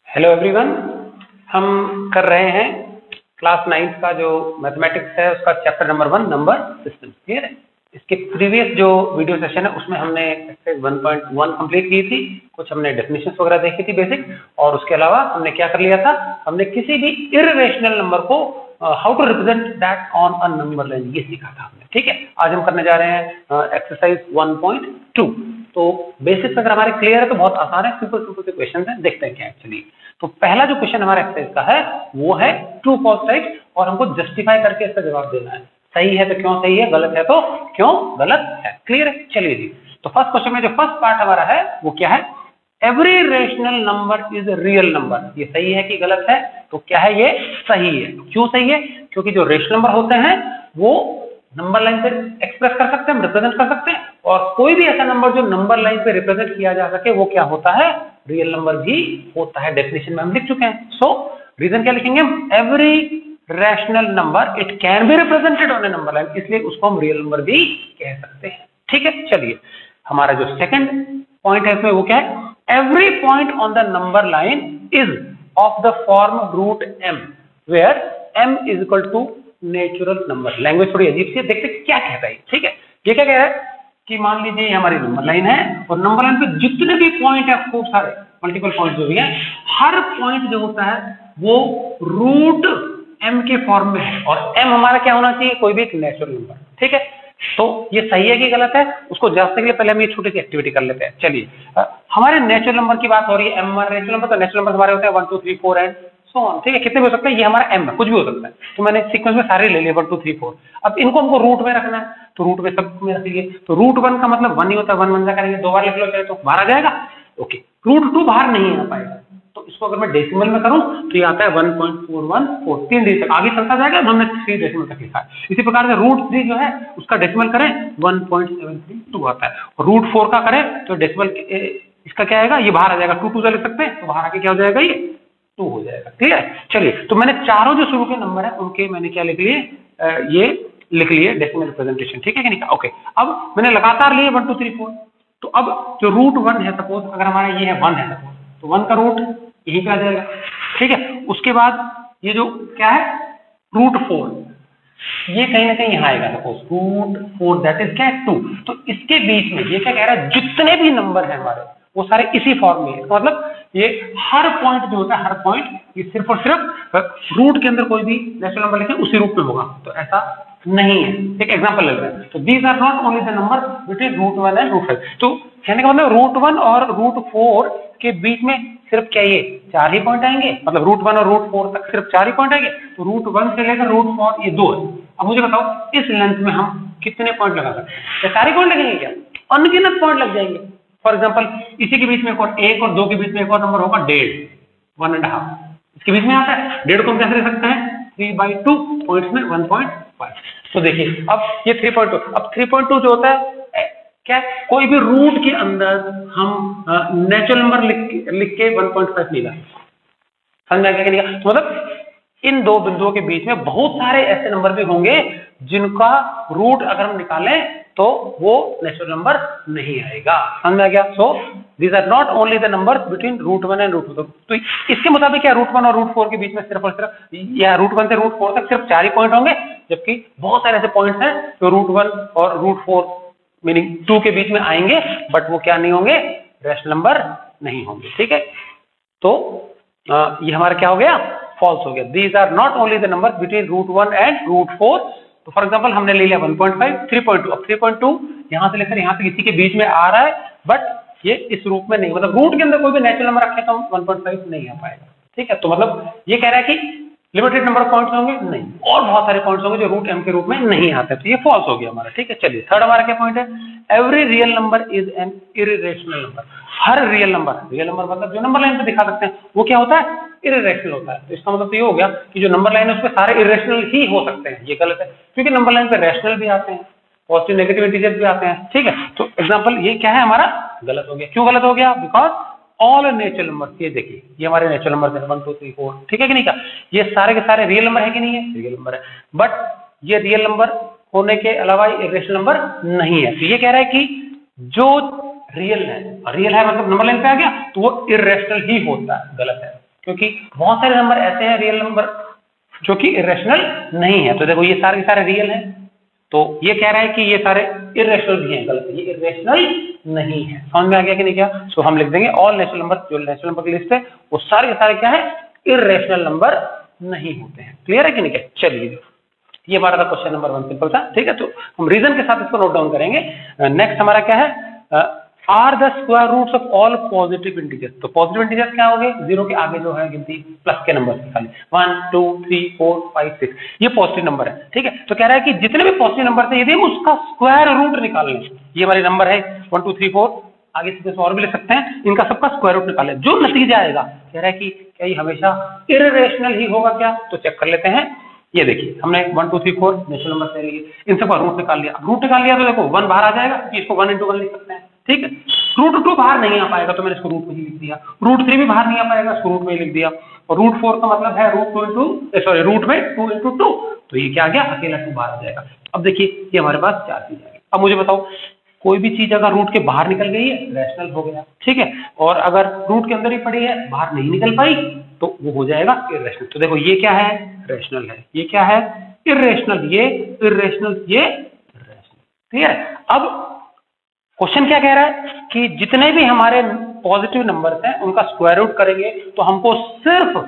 Hello everyone, हम कर रहे हैं क्लास 9 का जो मैथमेटिक्स है उसका chapter number 1 number system. Clear है। इसके प्रीवियस जो वीडियो सेशन है उसमें हमने एक्सरसाइज 1.1 कंप्लीट की थी, कुछ हमने डेफिनेशंस वगैरह देखी थी बेसिक, और उसके अलावा हमने क्या कर लिया था, हमने किसी भी इर्रेशनल नंबर को how to represent that on a number line ये सीखा था हमने। ठीक है, आज हम करने जा रहे हैं एक्सरसाइज 1.2। तो बेसिक्स अगर हमारे क्लियर है तो बहुत आसान है, सिंपल सिंपल से क्वेश्चन है, देखते हैं क्या एक्चुअली। तो पहला जो क्वेश्चन हमारा एक्सरसाइज का है वो है ट्रू फॉल्स टाइप, और हमको जस्टिफाई करके इसका जवाब देना है। सही है तो क्यों सही है, गलत है तो क्यों गलत है। क्लियर है। चलिए जी, तो फर्स्ट क्वेश्चन में जो फर्स्ट पार्ट हमारा है वो क्या है, every rational number is real number. ये सही है कि गलत है, तो क्या है, ये सही है। क्यों सही है, क्योंकि जो रेशनल नंबर होते हैं वो नंबर लाइन पे एक्सप्रेस कर सकते हैं, रिप्रेजेंट कर सकते हैं, और कोई भी ऐसा नंबर जो नंबर लाइन पे रिप्रेजेंट किया जा सके वो क्या होता है, रियल नंबर भी होता है। डेफिनेशन में हम लिख चुके हैं। सो रीजन क्या लिखेंगे हम, every rational number it can be represented on a number line, इसलिए उसको हम रियल नंबर भी कह सकते हैं। ठीक है। चलिए, हमारा जो सेकंड पॉइंट है इसमें वो क्या है, every point on the number line is of the form root m where m is equal to natural number. Language थोड़ी अजीब सी है, देखते क्या कहता है। ठीक है, ये क्या कह रहा है कि मान लीजिए हमारी नंबर लाइन है, और नंबर लाइन पे जितने भी पॉइंट है, खूब सारे मल्टीपल पॉइंट जो भी है, हर पॉइंट जो होता है वो रूट m के फॉर्म में है, और m हमारा क्या होना चाहिए, कोई भी एक नेचुरल नंबर। ठीक है, तो ये सही है कि गलत है, उसको जांचने के लिए पहले हम ये छोटी सी एक्टिविटी कर लेते हैं। चलिए, हमारे नेचुरल नंबर की बात हो रही है, m हमारा नेचुरल नंबर, तो नेचुरल नंबर हमारे होते हैं 1 2 3 4 एंड सो ऑन। ठीक है, कितने भी हो सकते हैं, ये हमारा m है, कुछ भी हो सकता है। तो मैंने सीक्वेंस में सारे ले लिए 1 2 3 4। अब इनको हमको रूट में रखना है, तो रूट में सब में रख लिए। तो रूट 1 का मतलब 1 ही होता है, 1 1 करेंगे, 2 बार लिख लो चाहे तो बाहर आ जाएगा। ओके, रूट 2 बाहर नहीं आ पाएगा, तो इसको अगर मैं डेसिमल में करूं तो ये आता है 1.414, 3 डिजिट आगे चलता जाएगा, हमने 3 डेसिमल तक लिखा है। इसी प्रकार से रूट 3 जो है उसका डेसिमल करें 1.732 आता है, और रूट 4 का करें तो डेसिमल इसका क्या आएगा, ये बाहर आ जाएगा, 2 2 से लिख सकते हैं, तो बाहर आके क्या हो जाएगा, ये 2 हो जाएगा। ठीक है। चलिए, तो मैंने चारों जो शुरू के नंबर है उनके मैंने क्या लिख लिए, ये लिख लिए डेसिमल रिप्रेजेंटेशन। ठीक है कि नहीं। ओके, अब मैंने लगातार लिए 1 2 3 4। तो अब जो रूट 1 है, सपोज अगर हमारा ये है 1 है सपोज, तो 1 का रूट यहीं पे आ जाएगा। ठीक है, उसके बाद ये जो क्या है रूट 4, ये कहीं ना कहीं यहाँ आएगा, सपोज रूट 4 दैट इज क्या है 2। तो इसके बीच में ये क्या कह रहा है, जितने भी नंबर है हमारे वो सारे इसी फॉर्म में है। इसका मतलब ये हर पॉइंट जो होता है, हर पॉइंट ये सिर्फ और सिर्फ रूट के अंदर कोई भी नेचुरल नंबर लिखे उसी रूप में होगा, तो ऐसा नहीं है। एक एग्जांपल ले रहे हैं, तो these are not only the number between root 1 and root 5। तो कहने का मतलब रूट 1 और रूट 4 के बीच में सिर्फ क्या ये 4 ही पॉइंट आएंगे, मतलब रूट 1 और रूट 4 तक सिर्फ 4 ही पॉइंट आएंगे। तो रूट 1 से लेकर रूट 4 ये 2 है। अब मुझे बताओ इस लेंथ में हम कितने पॉइंट लगा सकते हैं, क्या सारे पॉइंट लगेंगे, क्या अनगिनत पॉइंट लग जाएंगे। फॉर एग्जाम्पल इसी के बीच में एक और 1 और 2 के बीच में एक और नंबर होगा 1.5, 1.5 इसके बीच में आता है। 1.5 को हम कैसे लिख सकते हैं, 3/2 पॉइंट्स में 1.5। तो देखिए अब ये 3.2, अब 3.2 जो होता है क्या, कोई भी रूट के अंदर हम नेचुरल नंबर लिख के 1.5 नहीं ला, समझ में आ गया। तो मतलब इन दो बिंदुओं के बीच में बहुत सारे ऐसे नंबर भी होंगे जिनका रूट अगर हम निकालें तो वो नेचुरल नंबर नहीं आएगा, समझ में आ गया। So these are not only the numbers between root 1 and root 4। तो इसके मुताबिक क्या रूट 1 और रूट 4 के बीच में सिर्फ और सिर्फ, या रूट 1 से रूट 4 तक सिर्फ 4 ही पॉइंट होंगे, जबकि बहुत सारे ऐसे पॉइंट्स हैं जो रूट 1 और रूट 4 मीनिंग 2 के बीच में आएंगे, बट वो क्या नहीं होंगे, रैशनल नंबर नहीं होंगे। ठीक है, तो ये हमारा क्या हो गया, फॉल्स हो गया। These are not only the number between root 1 and root 4। तो फॉर एग्जांपल हमने ले लिया 1.5, 3.2। अब 3.2 यहां से लेकर यहां तक इसी के बीच में आ रहा है, बट ये इस रूप में नहीं, मतलब रूट के अंदर कोई भी नेचुरल नंबर रखे तो 1.5 नहीं आ पाएगा। ठीक है, तो मतलब ये कह रहा है कि लिमिटेड नंबर ऑफ पॉइंट्स होंगे, नहीं, और बहुत सारे पॉइंट्स होंगे जो रूट m के रूप में नहीं आते, तो ये फॉल्स हो गया हमारा। ठीक है, चलिए थर्ड हमारा क्या पॉइंट है, every real number is an irrational number. हर रियल नंबर मतलब जो नंबर लाइन पे दिखा सकते हैं वो क्या होता है, इर्रेशनल होता है। तो इसका मतलब तो ये हो गया कि जो नंबर लाइन है उसमें सारे इर्रेशनल ही हो सकते हैं। ये गलत है, क्योंकि नंबर लाइन पे रैशनल भी आते हैं, पॉजिटिव नेगेटिव इंटीजर्स भी आते हैं। ठीक है, तो एग्जांपल ये क्या है हमारा, गलत हो गया। क्यों गलत हो गया, बिकॉज ऑल नेचुरल नंबर, ये देखिए ये हमारे नेचुरल नंबर है 1 2 3 4। ठीक है कि नहीं, का ये सारे के सारे रियल नंबर है कि नहीं है, रियल नंबर है, बट ये रियल नंबर होने के अलावा इर्रेशनल नंबर नहीं है। तो ये कह रहा है कि जो रियल है मतलब नंबर लाइन पे आ गया तो वो इर्रेशनल ही होता है, गलत है। क्योंकि बहुत सारे नंबर ऐसे हैं रियल नंबर जो कि इरेशनल नहीं है। तो देखो ये सारे के सारे रियल हैं, तो ये कह रहा है कि ये सारे इरेशनल भी हैं, गलत है, ये इरेशनल नहीं है। समझ में आ गया कि नहीं क्या? सो हम लिख देंगे ऑल नेचुरल नंबर, जो नेचुरल नंबर की लिस्ट है वो सारे के सारे क्या है, इरेशनल नंबर नहीं होते हैं। क्लियर है कि नहीं क्या? चलिए ये हमारा था क्वेश्चन नंबर 1, सिंपल था, ठीक है। तो हम रीजन के साथ इसको नोट डाउन करेंगे। नेक्स्ट हमारा क्या है, are the square roots of all positive integers. तो पॉजिटिव इंटीजर्स क्या हो गए, 0 के आगे जो है गिनती प्लस के नंबर खाली 1 2 3 4 5 6, ये पॉजिटिव नंबर है, ठीक है। तो कह रहा है कि जितने भी पॉजिटिव नंबर थे यदि हम उसका स्क्वायर रूट निकाल लें, ये हमारे नंबर है 1 2 3 4, आगे से और भी लिख सकते हैं, इनका सबका स्क्वायर रूट निकालें, जो नतीजा आएगा, कह रहा है कि क्या ये हमेशा इररेशनल ही होगा क्या? तो चेक कर लेते हैं। ये देखिए हमने 1 2 3 4 नेचुरल नंबर से लिए, इन सबका रूट निकाल लिया। रूट निकाल लिया तो देखो 1 बाहर आ जाएगा, इसको 1 into 1 लिख सकते हैं, ठीक है। रूट 2 बाहर नहीं आ पाएगा तो मैंने इसको रूट में ही लिख दिया। रूट 3 भी बाहर नहीं आ पाएगा, इसको रूट में ही लिख दिया। और रूट 4 का मतलब है रूट में 2 into 2, तो ये क्या आ गया, अकेला 2 बाहर आ जाएगा। अब देखिए ये हमारे पास 4 चीज आ गई। अब मुझे बताओ, कोई भी चीज अगर रूट के बाहर निकल गई है रैशनल हो गया, ठीक है, और अगर रूट के अंदर ही पड़ी है बाहर नहीं निकल पाई तो वो हो जाएगा इरेशनल। तो देखो ये क्या है, रैशनल है, ये क्या है, इरेशनल, ये इरेशनल, ये रैशनल, ठीक है। अब क्वेश्चन क्या कह रहा है कि जितने भी हमारे पॉजिटिव नंबर्स हैं उनका स्क्वायर रूट करेंगे तो हमको सिर्फ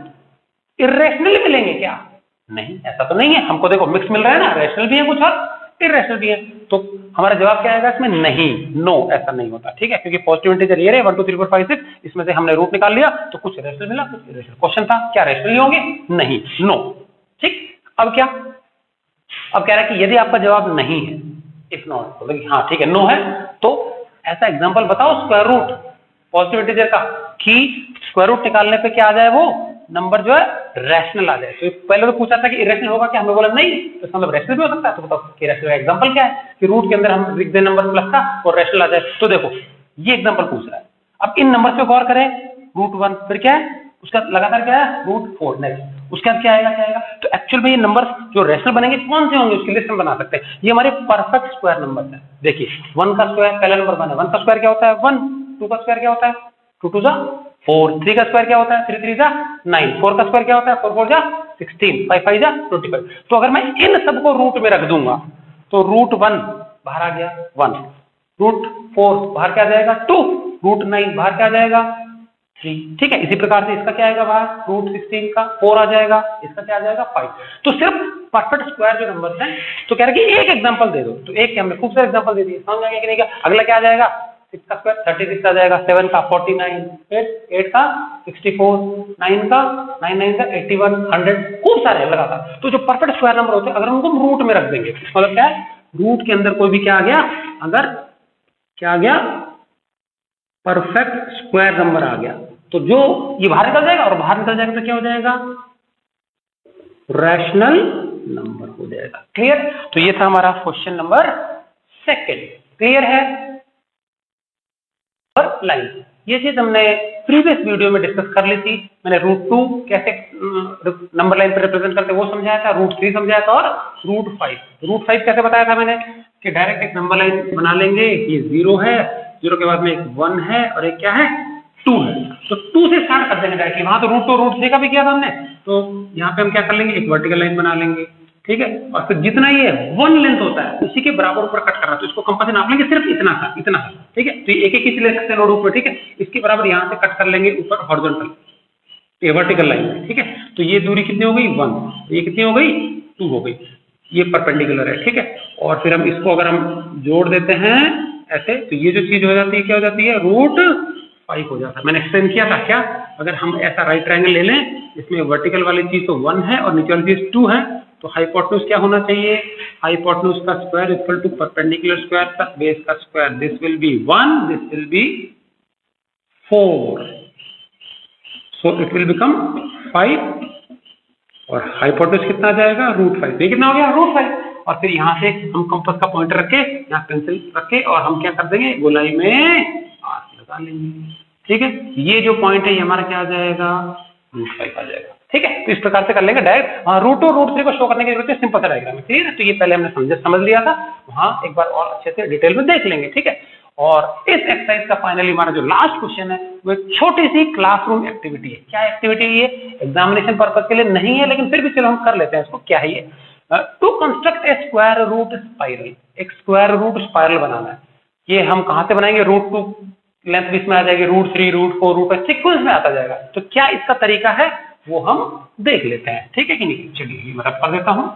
इरेशनल मिलेंगे क्या? नहीं, ऐसा तो नहीं है। हमको देखो मिक्स मिल रहा है ना, रैशनल भी है कुछ और इरेशनल भी है, तो हमारा जवाब क्या आएगा इसमें? नहीं, नो, ऐसा नहीं होता, ठीक है। क्योंकि पॉजिटिव इंटीजर ये रहे 1 2 3 4 5 6, इसमें से हमने रूट निकाल लिया तो कुछ रैशनल मिला, कुछ इरेशनल। क्वेश्चन था क्या रैशनल ही होंगे? नहीं, नो, ठीक। अब क्या, अब कह रहा है कि यदि आपका जवाब नहीं है, इफ नॉट, तो हाँ ठीक है, नो है, तो ऐसा एग्जांपल बताओ स्क्वायर रूट पॉजिटिव इंटीजर का कि स्क्वायर रूट निकालने पे क्या आ जाए, वो नंबर जो है रैशनल आ जाए। तो पहले तो पूछा था कि इरेशनल होगा क्या, हमें बोला नहीं, तो इसका मतलब रैशनल भी हो सकता है। तो बताओ कि रैशनल का एग्जांपल क्या है कि रूट के अंदर हम लिख दें नंबर प्लस का और रैशनल आ जाए। तो देखो ये एग्जांपल पूछ रहा है। अब इन नंबर पे गौर करें, रूट 1 फिर क्या है उसका लगातार क्या है, रूट 4, नेक्स्ट उसके बाद क्या आएगा, क्या आएगा। तो एक्चुअल में ये नंबर जो रैशनल बनेंगे कौन से होंगे उसकी लिस्ट हम बना सकते हैं। ये हमारे परफेक्ट स्क्वायर नंबर है। देखिए 1 का स्क्वायर, पहला नंबर 1 है, 1 का स्क्वायर क्या होता है 1, 2 का स्क्वायर क्या होता है 2 2 जा 4, 3 का स्क्वायर क्या होता है 3 3 जा 9, 4 का स्क्वायर क्या होता है 4 4 जा 16, 5 5 जा 25। तो अगर मैं इन सबको रूट में रख दूंगा तो रूट 1 बाहर आ गया 1, रूट 4 बाहर क्या आ जाएगा 2, रूट 9 बाहर क्या आ जाएगा 3, ठीक है। इसी प्रकार से इसका क्या आएगा बाहर, रूट 16 का 4 आ जाएगा, इसका क्या आ जाएगा 5। तो सिर्फ परफेक्ट स्क्वायर जो नंबर है, तो कह रहे हैं कि एक एग्जांपल दे दो, तो एक क्या हमने खूब सारे एग्जांपल दे दिए, समझ आ गया कि नहीं क्या। अगला क्या आ जाएगा 6 का स्क्वायर 36 आ जाएगा, 7 का 49, 8 का 64, 9 का 9 का 81, 100, खूब सारे लगातार। तो जो परफेक्ट स्क्वायर नंबर होते हैं अगर उनको हम रूट में रख देंगे, मतलब क्या है, रूट के अंदर कोई भी क्या आ गया, अगर क्या आ गया परफेक्ट स्क्वायर नंबर आ गया, तो जो ये बाहर निकल जाएगा और बाहर निकल जाएगा तो क्या हो जाएगा, रैशनल नंबर हो जाएगा। क्लियर। तो ये था हमारा क्वेश्चन नंबर 2। क्लियर है। और लाइन, ये चीज हमने प्रीवियस वीडियो में डिस्कस कर ली थी। मैंने रूट 2 कैसे नंबर लाइन पर रिप्रेजेंट करते वो समझाया था, रूट 3 समझाया था, और रूट 5 कैसे बताया था मैंने कि डायरेक्ट एक नंबर लाइन बना लेंगे, ये 0 है, 0 के बाद में एक 1 है और एक क्या है 2 है। तो 2 से स्टार्ट कर देंगे डायरेक्टली, वहां तो रूट 2 रूट 3 का भी किया था हमने, तो यहाँ पे हम क्या कर लेंगे, एक वर्टिकल लाइन बना लेंगे, ठीक है। और फिर जितना ये 1 लेंथ होता है उसी के बराबर ऊपर कट करना, तो इसको कंपास से नाप लेंगे सिर्फ इतना सा, इतना सा, ठीक है। तो एक एक ले सकते हैं नोड ऊपर, ठीक है। इसके बराबर यहाँ से कट कर लेंगे ऊपर हॉरिजॉन्टल, ये वर्टिकल लाइन, ठीक है। तो ये दूरी कितनी हो गई 1, ये कितनी हो गई 2 हो गई, ये परपेंडिकुलर है, ठीक है। और फिर हम इसको अगर हम जोड़ देते हैं ऐसे, तो ये जो चीज हो जाती है क्या हो जाती है, रूट 5 हो जाता है। मैंने एक्सप्लेन किया था क्या, अगर हम ऐसा राइट ट्रायंगल ले लें, इसमें वर्टिकल वाली चीज तो 1 है और नीचे वाली चीज 2 है, तो हाइपोटेन्यूज क्या होना चाहिए, हाइपोटेन्यूज का square equal to perpendicular square plus base का square, this will be 1, this will be 4, so it will become 5, और हाइपोटेन्यूज कितना आ जाएगा रूट 5, ये कितना हो गया रूट 5। और फिर यहाँ से हम कंपास का पॉइंटर रख के, यहाँ पेंसिल रख के, और हम क्या कर देंगे, गोलाई में आर्क लगा लेंगे, ठीक है। ये जो पॉइंट है ये हमारा क्या आ जाएगा, रूट 5 आ जाएगा, ठीक है। तो इस प्रकार से कर लेंगे डायरेक्ट। हाँ, रूट 2 रूट 3 को शो करने की जरूरत है, सिंपल सा डायग्राम है, ठीक है। तो ये पहले हमने समझ लिया था, वहां एक बार और अच्छे से डिटेल में देख लेंगे, ठीक है। और इस एक्सरसाइज का फाइनली हमारा जो लास्ट क्वेश्चन है वो एक छोटी सी क्लासरूम एक्टिविटी है। क्या एक्टिविटी है ये? एग्जामिनेशन पर्पज के लिए नहीं है, लेकिन फिर भी चलो हम कर लेते हैं इसको। क्या है ये? To construct a square root spiral. एक स्क्वायर रूट स्पाइरल बनाना है। ये हम कहां से बनाएंगे? रूट 2 लेंथ इसमें आ जाएगी, रूट 3, रूट 4, रूट 5 सीक्वेंस में आता जाएगा। तो क्या इसका तरीका है वो हम देख लेते हैं, ठीक है कि नहीं? चलिए मैं रब कर देता हूं।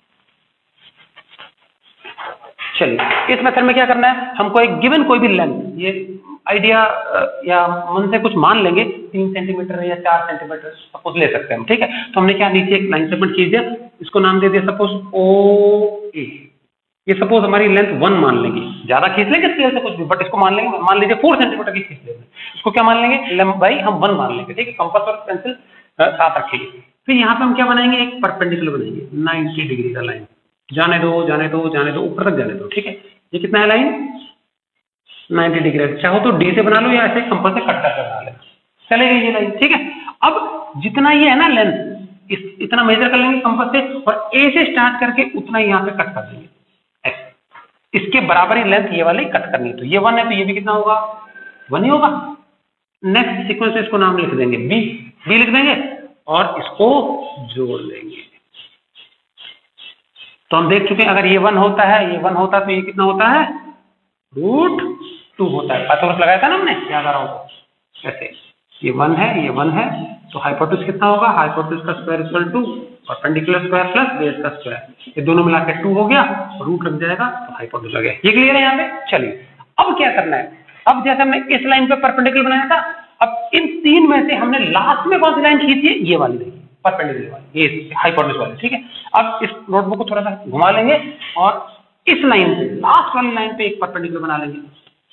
चलिए इस मेथड में क्या करना है, हमको एक गिवन कोई भी लेंथ, ये आइडिया या मन से कुछ मान लेंगे, 3 सेंटीमीटर या 4 सेंटीमीटर सपोज ले सकते हैं हम, ठीक है? तो हमने क्या नीचे एक लाइन सेगमेंट खींच दिया, इसको नाम दे दिया सपोज OA। ये सपोज हमारी लेंथ 1 मान लेंगे, ज्यादा खींच लेंगे स्केल से कुछ भी, बट इसको मान लेंगे, मान लीजिए 4 सेंटीमीटर की खींच लेंगे। इसको क्या मान लेंगे? लंबाई हम 1 मान लेंगे, ठीक है? कंपास और पेंसिल साथ रखेंगे। फिर यहाँ पे हम क्या बनाएंगे? एक परपेंडिकुलर बनाएंगे 90 डिग्री का लाइन। जाने दो जाने दो जाने दो, ऊपर तक जाने दो, ठीक है? ये कितना है लाइन? 90 डिग्री। चाहो तो डी से बना लो या ऐसे कंपास से कट करके बना लेना, चलेगी ये लाइन, ठीक है? अब जितना ये है ना लेंथ, इतना मेजर कर लेंगे कंपास से और ए से स्टार्ट करके उतना यहाँ पे कट कर देंगे। इसके बराबर ही लेंथ ये वाली कट करनी है। तो ये 1 है तो ये भी कितना होगा? 1 ही होगा। नेक्स्ट सीक्वेंस में इसको नाम लिख देंगे बी लिख देंगे और इसको जोड़ देंगे। तो हम देख चुके हैं अगर ये 1 होता है, ये 1 होता है तो ये कितना होता है? √2 होता है। पाइथागोरस लगाया था ना हमने, याद आ रहा होगा? ऐसे ये 1 है, ये 1 है, तो हाइपोटेन्यूज कितना होगा? हाइपोटेन्यूज का square equal to perpendicular square plus base का स्क्वायर। ये दोनों मिलाकर 2 हो गया, रूट लग जाएगा तो हाइपोटेन्यूज आ गया। ये क्लियर है यहाँ पे? चलिए अब क्या करना है, अब जैसे हमने इस लाइन पे परपेंडिकुलर बनाया था, अब इन 3 में से हमने लास्ट में कौन सी लाइन खींची है? ये वाली देखिए, परपेंडिकुलर वाली, ये हाइपोटेन्यूज वाली, ठीक है? अब इस नोटबुक को थोड़ा सा घुमा लेंगे और इस लाइन पे, लास्ट वाली लाइन पे एक परपेंडिकुलर बना लेंगे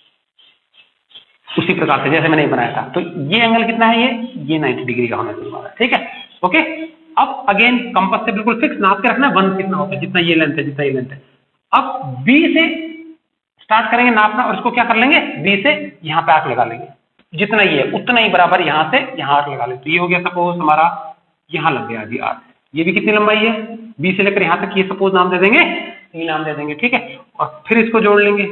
उसी प्रकार से जैसे मैंने बनाया था। तो ये एंगल कितना है? ये 90 डिग्री का होना चाहिए, ठीक है? ओके, अब अगेन कंपास से बिल्कुल फिक्स नाप के रखना, 1 कितना होता है? जितना ये लेंथ है, जितना ये लेंथ है। अब बी से स्टार्ट करेंगे नापना और इसको क्या कर लेंगे? बी से यहाँ पे आर्क लगा लेंगे, जितना ये है उतना ही बराबर यहाँ से यहाँ आर्क लगा लेंगे। तो ये हो गया सपोज हमारा, यहाँ लग गया अभी आर्क। ये भी कितनी लंबाई है? बी से लेकर यहाँ तक, ये सपोज नाम दे देंगे, 3 नाम दे देंगे, ठीक है? और फिर इसको जोड़ लेंगे।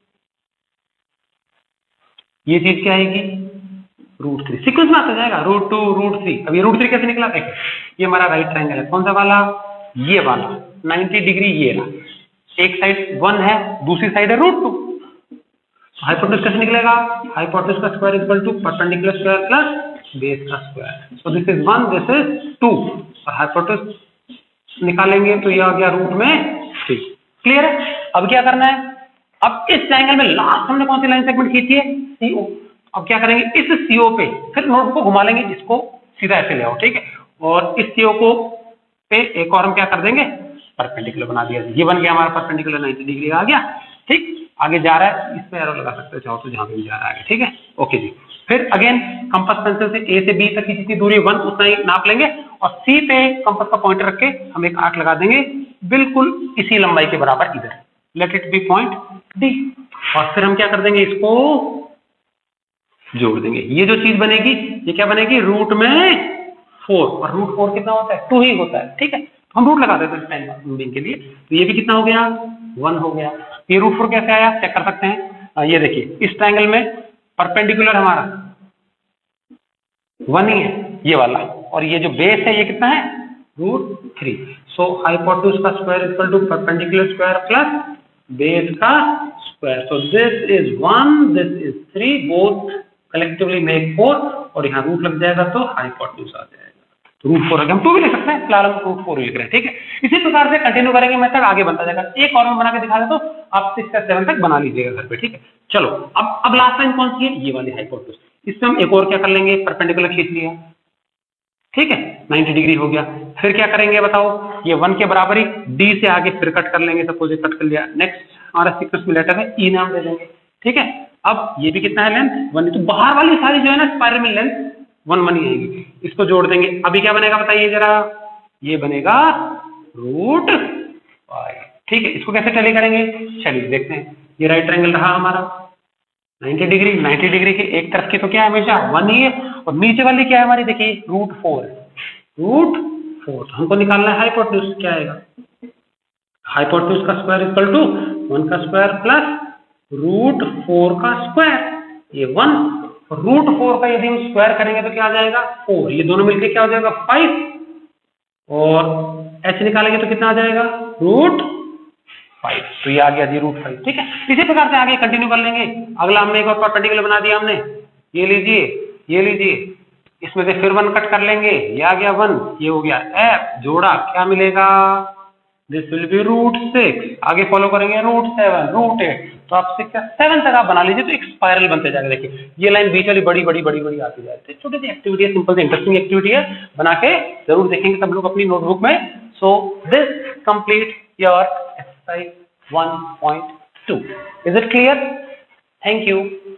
ये चीज क्या आएगी? √3 सीक्वेंस में आता जाएगा, √2 √3। अब ये √3 कैसे निकला? देखिए ये हमारा राइट ट्रायंगल है, कौन सा वाला? ये वाला 90 डिग्री ये रहा। एक साइड 1 है, दूसरी साइड है √2। हाइपोटेन्यूज कैसे निकलेगा? हाइपोटेन्यूज का square equal to perpendicular square plus base का square. So this is 1, this is 2 और हाइपोटेन्यूज निकालेंगे तो ये आ गया √3। क्लियर है? अब क्या करना है, अब इस ट्रायंगल में लास्ट हमने कौन सी लाइन सेगमेंट खींची है? CO। अब क्या करेंगे, इस CO पे फिर नोट को घुमा लेंगे, इसको सीधा ऐसे ले आओ, ठीक है? और इस CO को पे एक और हम क्या कर देंगे? परपेंडिकुलर बना दिया। ये बन गया हमारा परपेंडिकुलर, 90 डिग्री आ गया, ठीक? आगे जा रहा है, इस पे एरो लगा सकते हो चाहो तो, जहां पे भी जा रहा है, ठीक है? ओके जी। फिर अगेन कंपास पेंसिल से A से B तक की जितनी दूरी 1 उतना ही नाप लेंगे और C पे कंपास का पॉइंटर रख के हम एक आर्क लगा देंगे बिल्कुल इसी लंबाई के बराबर इधर, let it be point D। और फिर हम क्या कर देंगे? इसको जोड़ देंगे। ये जो चीज बनेगी ये क्या बनेगी? रूट में 4, और √4 कितना होता है? 2 ही होता है, ठीक है? तो हम रूट लगा देते हैं टाइम के लिए। तो ये भी कितना हो गया? 1 हो गया। ये √4 कैसे आया? चेक कर सकते हैं। ये देखिए इस ट्रायंगल में परपेंडिकुलर हमारा 1 ही है, ये वाला, और ये जो बेस है ये कितना है? √3। सो हाइपोटेन्यूज का square equal to perpendicular square plus base का square. So this is 1, this is 3, both collectively make 4 और यहाँ रूट लग जाएगा तो हाइपोटेन्यूज आ जाएगा। तो √4 हम 2 भी लिख सकते हैं, फिलहाल हम √4 लिख रहे हैं, ठीक है? इसी प्रकार से कंटिन्यू करेंगे, मेथड आगे बनता जाएगा। एक और मैं बना के दिखा देता हूं, आप 6 या 7 तक बना लीजिएगा घर पे, ठीक है? चलो अब लास्ट लाइन कौन सी है? ये वाली हाइपोटेन्यूज। इसमें हम एक और क्या कर लेंगे? परपेंडिकुलर खींच लिया, ठीक है? 90 डिग्री हो गया। फिर क्या करेंगे बताओ? ये 1 के बराबर ही D से आगे फिर कट कर लेंगे, सपोज कट कर लिया। नेक्स्ट हमारा सीक्वेंस में लेटर है E नाम दे देंगे, ठीक है? अब ये भी कितना है? लेंथ 1। तो बाहर वाली सारी जो है ना स्पाइरल में लेंथ 1 ही आएगी। इसको जोड़ देंगे। अभी क्या बनेगा बताइए जरा? ये बनेगा √5, ठीक है? इसको कैसे टैली करेंगे? चलिए देखते हैं। ये राइट ट्रायंगल रहा हमारा 90 डिग्री। 90 डिग्री की एक तरफ की तो क्या है? हमेशा 1 ही है, और नीचे वाली क्या है हमारी? देखिए √4 है, √4। तो हमको निकालना है हाइपोटेन्यूज। क्या आएगा? हाइपोटेन्यूज का स्क्वायर इक्वल टू 1 का स्क्वायर प्लस √4 का स्क्वायर, ये 1, √4 का यदि हम स्क्वायर करेंगे तो क्या आ जाएगा 4, ये दोनों मिलके क्या हो जाएगा 5, और h निकालेंगे तो कितना आ जाएगा √5, तो ये आ गया जी √5। ठीक है, इसी प्रकार से आगे कंटिन्यू कर लेंगे। अगला हमने एक और पर्टिकुलर बना दिया हमने, ये लीजिए, ये लीजिए, इसमें से फिर 1 कट कर लेंगे, ये आ गया 1, ये हो गया f जोड़ा क्या मिलेगा, दिस विल बी √6, आगे फॉलो करेंगे √7, √8, तो आप 6 या 7 तक आप बना लीजिए तो एक स्पाइरल बनते जाएगा। देखिए ये लाइन बीच वाली बड़ी बड़ी बड़ी बड़ी आती जाती है। छोटी सी एक्टिविटी है, सिंपल सी इंटरेस्टिंग एक्टिविटी है, बना के जरूर देखेंगे सब लोग अपनी नोटबुक में। So this complete your exercise 1.2। Is it clear? Thank you.